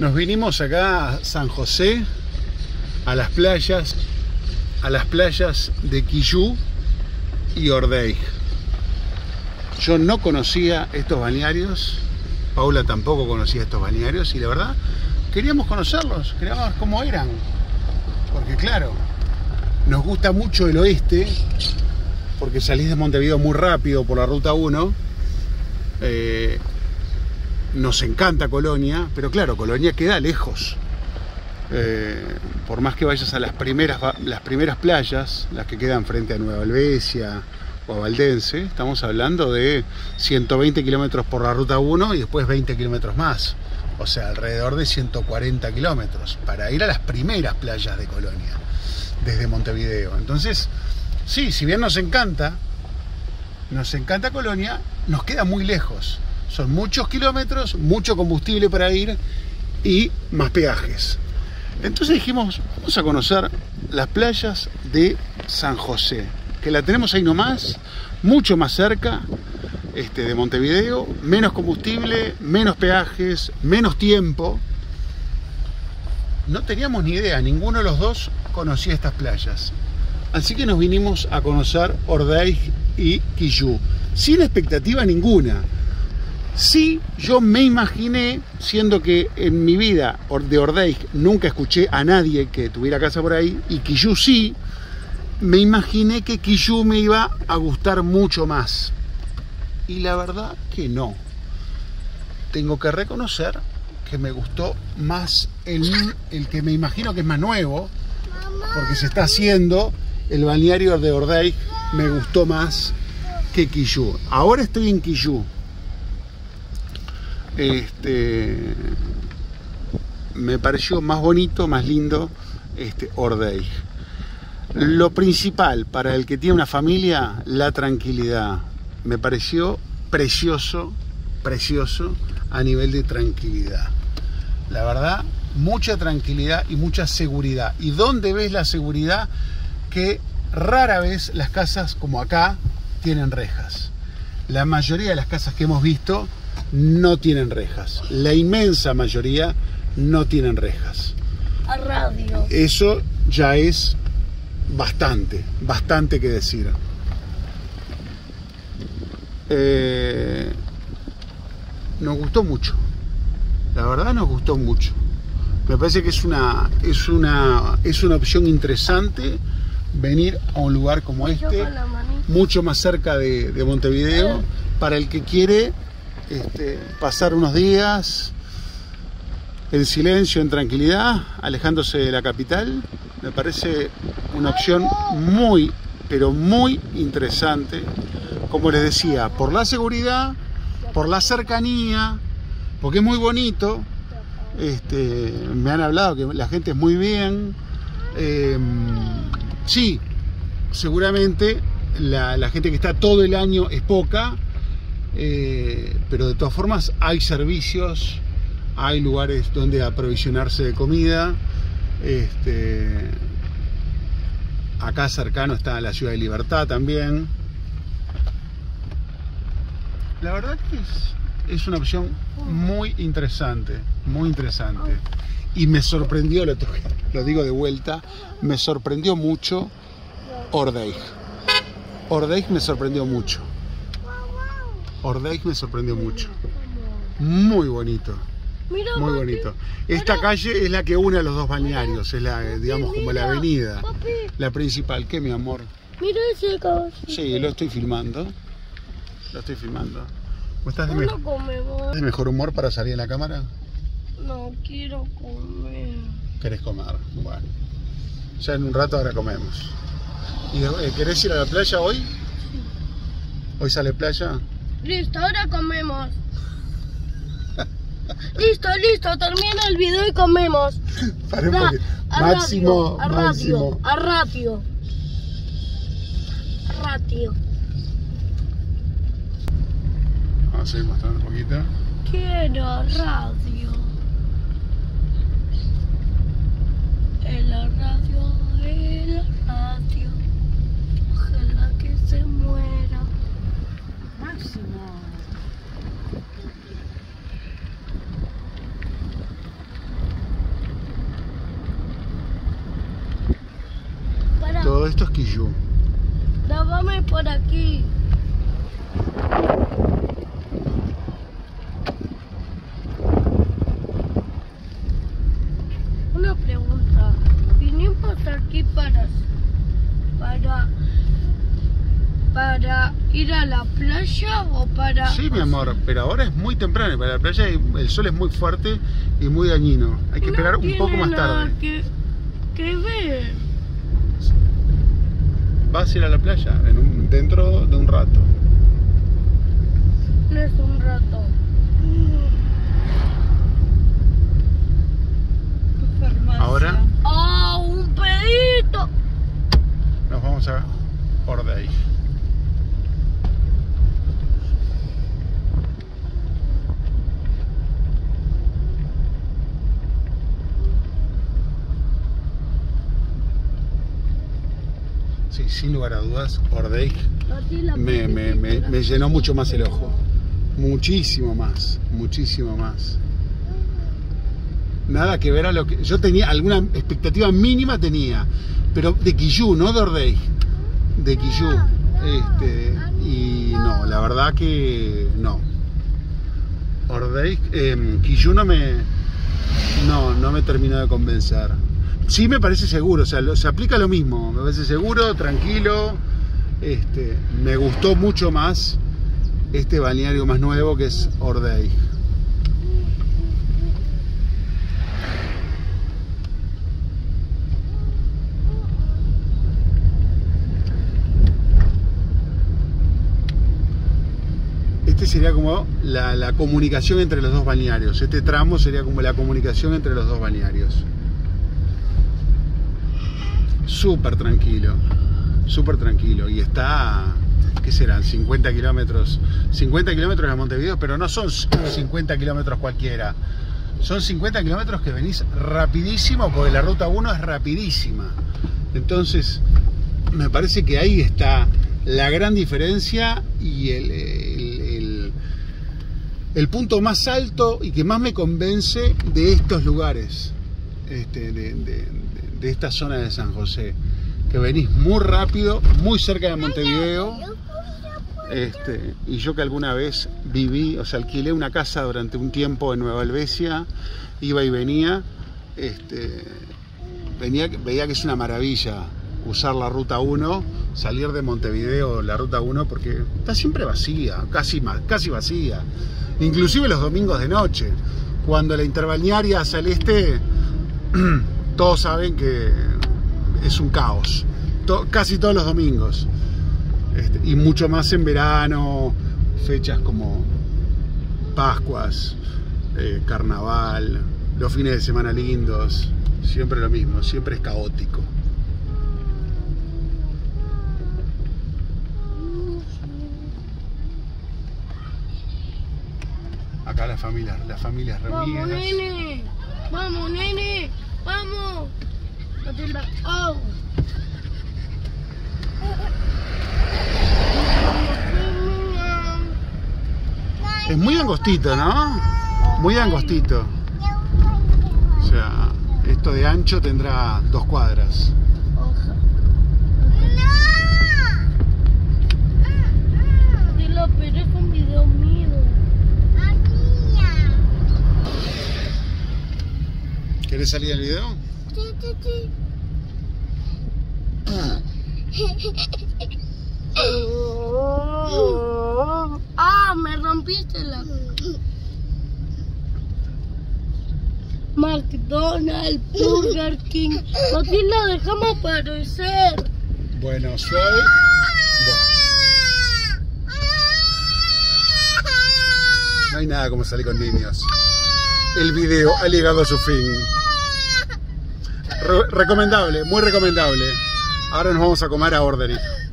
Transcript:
Nos vinimos acá a San José, a las playas de Quillú y Ordeig. Yo no conocía estos balnearios, Paula tampoco conocía estos balnearios, y la verdad queríamos conocerlos, queríamos ver cómo eran, porque claro, nos gusta mucho el oeste, porque salís de Montevideo muy rápido por la ruta 1. Nos encanta Colonia, pero claro, Colonia queda lejos. Por más que vayas a las primeras playas, las que quedan frente a Nueva Helvecia o a Valdense, estamos hablando de 120 kilómetros por la ruta 1 y después 20 kilómetros más. O sea, alrededor de 140 kilómetros para ir a las primeras playas de Colonia, desde Montevideo. Entonces, sí, si bien nos encanta Colonia, nos queda muy lejos. Son muchos kilómetros, mucho combustible para ir y más peajes. Entonces dijimos, vamos a conocer las playas de San José, que la tenemos ahí nomás, mucho más cerca de Montevideo, menos combustible, menos peajes, menos tiempo. No teníamos ni idea, ninguno de los dos conocía estas playas. Así que nos vinimos a conocer Ordeig y Quillú, sin expectativa ninguna. Sí, yo me imaginé, siendo que en mi vida de Ordeig nunca escuché a nadie que tuviera casa por ahí, y Quillú sí, me imaginé que Quillú me iba a gustar mucho más. Y la verdad que no. Tengo que reconocer que me gustó más el que me imagino que es más nuevo, porque se está haciendo, el balneario de Ordeig, me gustó más que Quillú. Ahora estoy en Quillú. Me pareció más bonito, más lindo Ordeig. Lo principal para el que tiene una familia, la tranquilidad. Me pareció precioso a nivel de tranquilidad. La verdad, mucha tranquilidad y mucha seguridad. ¿Y dónde ves la seguridad? Que rara vez las casas como acá tienen rejas. La mayoría de las casas que hemos visto no tienen rejas. La inmensa mayoría no tienen rejas. A radio. Eso ya es bastante que decir. Nos gustó mucho. La verdad nos gustó mucho. Me parece que es una opción interesante venir a un lugar como este, mucho más cerca de Montevideo, para el que quiere pasar unos días en silencio, en tranquilidad, alejándose de la capital. Me parece una opción muy, pero muy interesante, como les decía, por la seguridad, por la cercanía, porque es muy bonito. Me han hablado que la gente es muy bien. Sí, seguramente la gente que está todo el año es poca, pero de todas formas hay servicios, hay lugares donde aprovisionarse de comida. Acá cercano está la Ciudad de Libertad también. La verdad que es una opción muy interesante, y me sorprendió, lo digo de vuelta, me sorprendió mucho Ordeig. Ordeig me sorprendió mucho. Muy bonito. Muy bonito. Esta calle es la que une a los dos balnearios, es la, digamos, como la avenida, la principal. ¿Qué, mi amor? Mira ese caballo. Sí, lo estoy filmando. ¿Estás de mejor humor para salir en la cámara? No quiero comer. ¿Querés comer? Bueno, ya en un rato ahora comemos. ¿Y querés ir a la playa hoy? Sí. ¿Hoy sale playa? Listo, ahora comemos. Listo, termina el video y comemos. Máximo. A ratio. Vamos a ir mostrando un poquito. Quiero radio. El radio. Ojalá que se muera. Máximo. esto es Quillú. Dame por aquí. Una pregunta. ¿Vinimos aquí para ir a la playa o para...? Sí, mi amor, pero ahora es muy temprano y para la playa el sol es muy fuerte y muy dañino. Hay que esperar un poco más tarde. ¿Qué ver? Vas a ir a la playa dentro de un rato. No es un rato. Ahora ¡Ah, un pedito! nos vamos a Ordey. Sí, sin lugar a dudas, Ordey me llenó mucho más el ojo. Muchísimo más, muchísimo más. Nada que ver a lo que... Yo tenía alguna expectativa mínima, pero de Quillú, no de Ordey. De Quillú. Y no, la verdad que no. Ordey, Quillú no me terminó de convencer. Sí me parece seguro, o sea, se aplica lo mismo, me parece seguro, tranquilo. Me gustó mucho más este balneario más nuevo que es Ordey. Este sería como la comunicación entre los dos balnearios. Este tramo sería como la comunicación entre los dos balnearios. Súper tranquilo. Súper tranquilo. Y está, ¿qué serán? 50 kilómetros. 50 kilómetros de Montevideo, pero no son 50 kilómetros cualquiera. Son 50 kilómetros que venís rapidísimo, porque la ruta 1 es rapidísima. Entonces, me parece que ahí está la gran diferencia y el punto más alto y que más me convence de estos lugares, de esta zona de San José, que venís muy rápido, muy cerca de Montevideo. Y yo que alguna vez viví, o sea, alquilé una casa durante un tiempo en Nueva Helvecia, iba y venía, veía que es una maravilla usar la ruta 1, salir de Montevideo, la ruta 1, porque está siempre vacía, casi vacía, inclusive los domingos de noche, cuando la interbalnearia hacia el este, todos saben que es un caos, casi todos los domingos, y mucho más en verano, fechas como Pascuas, Carnaval, los fines de semana lindos, siempre lo mismo, siempre es caótico. Acá las familias reunidas. ¡Vamos, nene! ¡Vamos, nene! ¡Vamos! No te la hago. Es muy angostito, ¿no? Muy angostito. O sea, esto de ancho tendrá 2 cuadras. Dilo, pero es un video mío. ¿Querés salir del video? Sí. Ah, me rompiste la... McDonald's, Burger King. Aquí la dejamos aparecer. Bueno, suave. No hay nada como salir con niños. El video ha llegado a su fin. Recomendable, muy recomendable. Ahora nos vamos a comer a Ordey.